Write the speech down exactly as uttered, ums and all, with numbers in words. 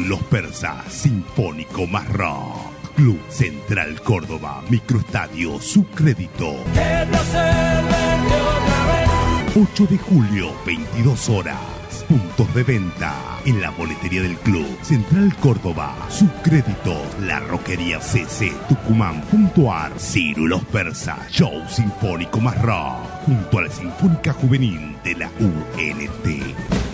Ciro Los Persas, Sinfónico más rock. Club Central Córdoba, Microestadio Subcrédito. ocho de julio, veintidós horas. Puntos de venta en la boletería del Club Central Córdoba, Subcrédito, La Roquería C C, Tucumán.ar. Ciro Los Persas, show sinfónico más rock, junto a la Sinfónica Juvenil de la U N T.